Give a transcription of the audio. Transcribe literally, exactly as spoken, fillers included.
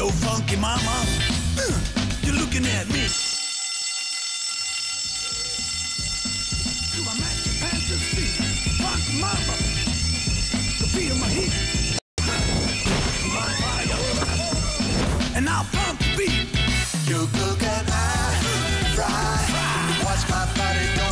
so funky, mama. Uh, you're looking at me. Do I match your pants and feet? Funky mama. The beat of my heat. My fire. And I'll pump the beat. You cook and I fry. Watch my body go.